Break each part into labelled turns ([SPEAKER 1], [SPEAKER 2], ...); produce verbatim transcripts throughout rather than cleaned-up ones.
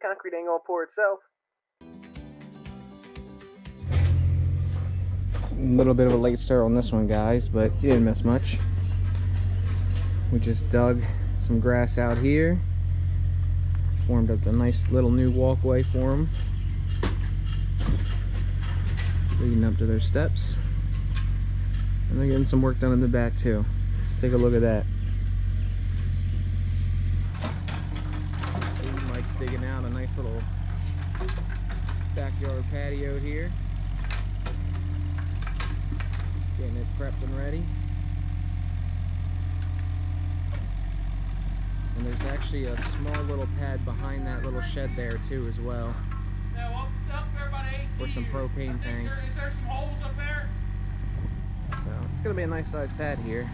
[SPEAKER 1] concrete ain't gonna pour itself.
[SPEAKER 2] A little bit of a late start on this one, guys, but you didn't miss much. We just dug some grass out here, formed up a nice little new walkway for them, leading up to their steps, and they're getting some work done in the back too. Let's take a look at that. See, Mike's digging out a nice little backyard patio here, getting it prepped and ready. And there's actually a small little pad behind that little shed there too as well.
[SPEAKER 3] Now up, up there by the A C
[SPEAKER 2] For some propane tanks.
[SPEAKER 3] There, is there some holes up there?
[SPEAKER 2] So it's gonna be a nice sized pad here.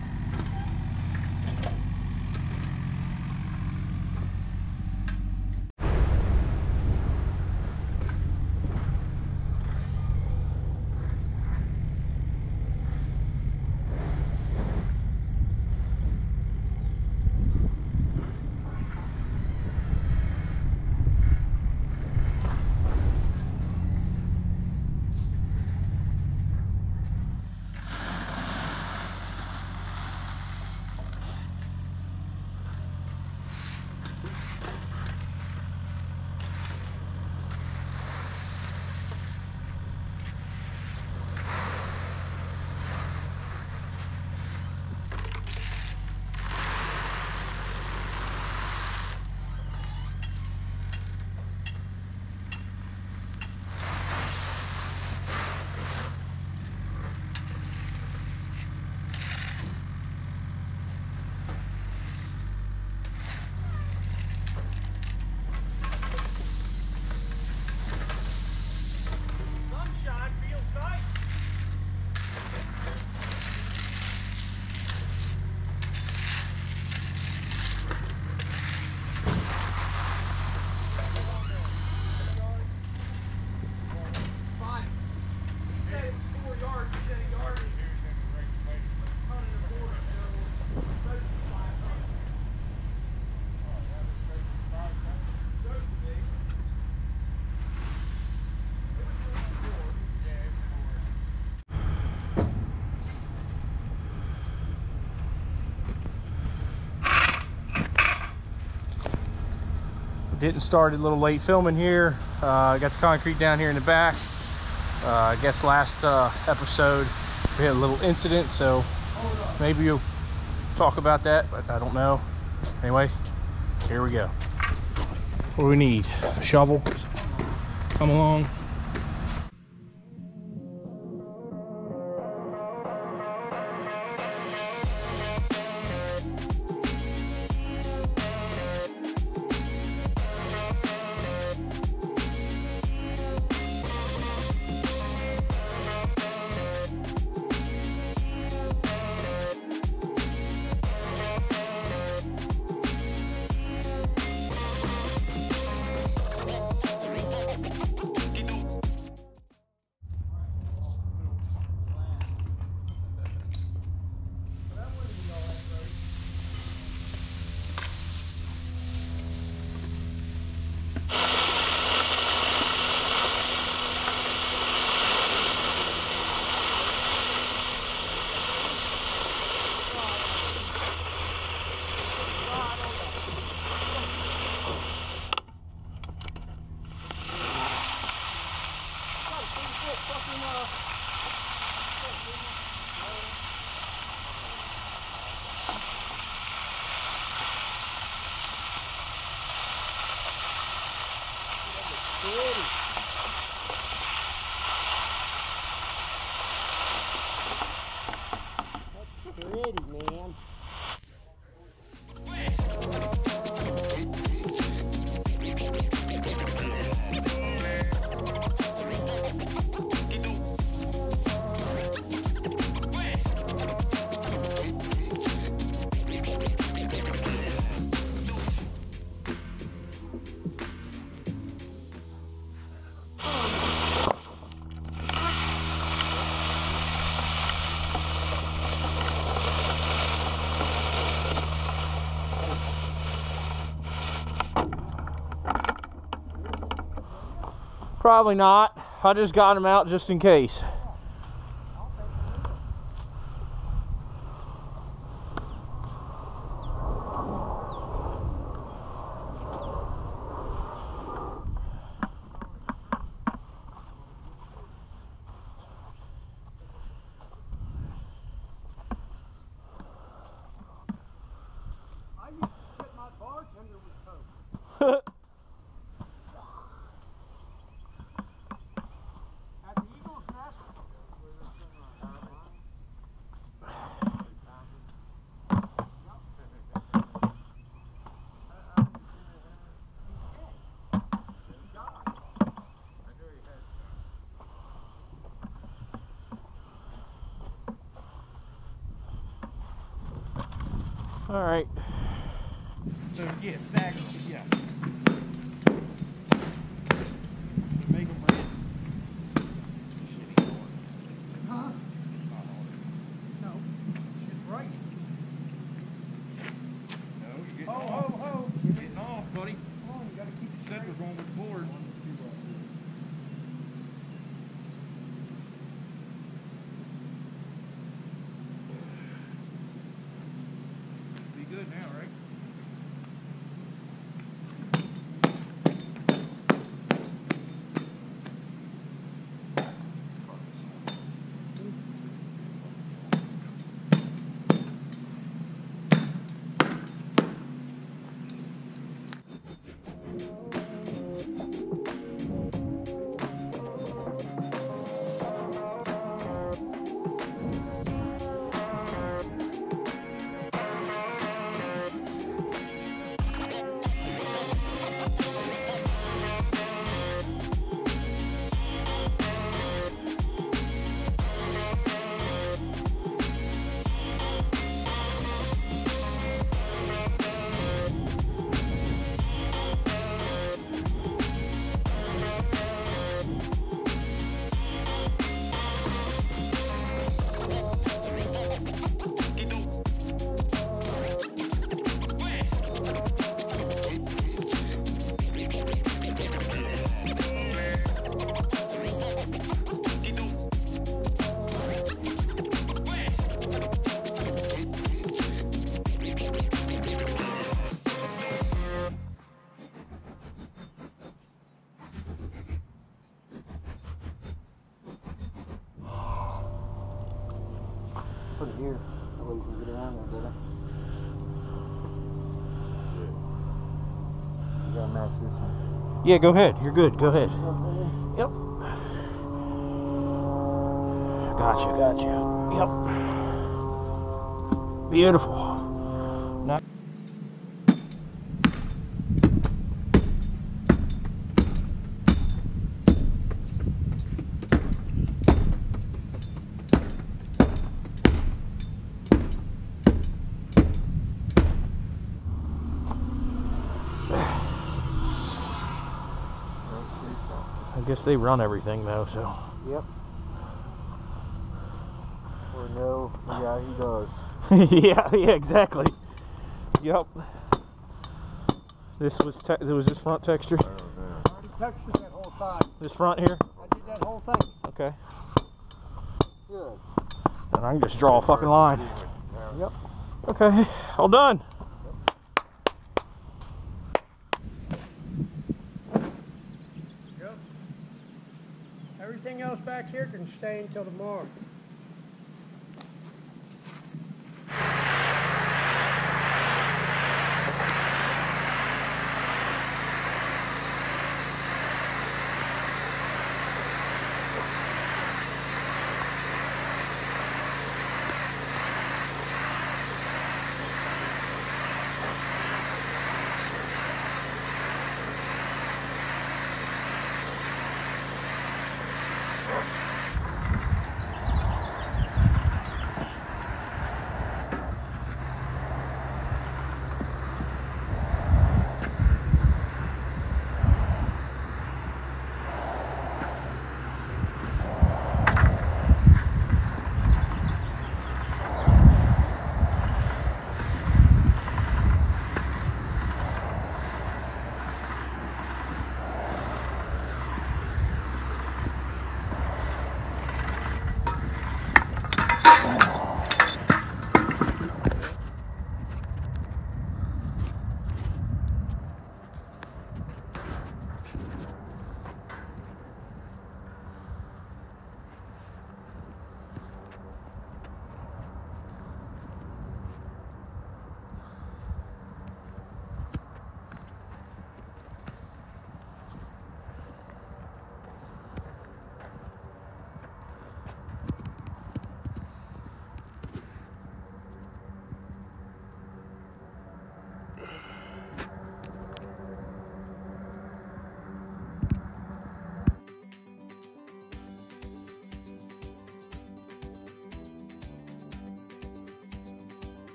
[SPEAKER 3] Didn't start a little late filming here. Uh, got the concrete down here in the back. Uh, I guess last uh, episode we had a little incident, so maybe you'll talk about that, but I don't know. Anyway, here we go. What do we need? A shovel. Come along.
[SPEAKER 1] Pretty, man.
[SPEAKER 3] Probably not. I just got them out just in case. All right.
[SPEAKER 4] So yeah, stagger them, yes. Make them right. Shitty hard. Huh? It's not hard. No. It's right. No, you're getting
[SPEAKER 1] Ho,
[SPEAKER 4] off.
[SPEAKER 1] ho, ho.
[SPEAKER 4] You're getting off, buddy.
[SPEAKER 1] Come on, you gotta keep
[SPEAKER 4] You said was wrong with the board. Be good now, right?
[SPEAKER 1] Put it here. That way you can get around there better. You gotta match this one.
[SPEAKER 3] Yeah, go ahead. You're good. Go ahead. Yep. Gotcha, gotcha. Yep. Beautiful. Now I guess they run everything though, so.
[SPEAKER 1] Yep. Or no, yeah, he does.
[SPEAKER 3] yeah, yeah, exactly. Yep. This was te there was this front texture.
[SPEAKER 1] I already textured that whole side.
[SPEAKER 3] This front here.
[SPEAKER 1] I did that whole thing.
[SPEAKER 3] Okay.
[SPEAKER 1] Good.
[SPEAKER 3] And I can just draw a fucking line.
[SPEAKER 1] Yep.
[SPEAKER 3] Okay, all done.
[SPEAKER 1] Yep. Everything else back here can stay until tomorrow.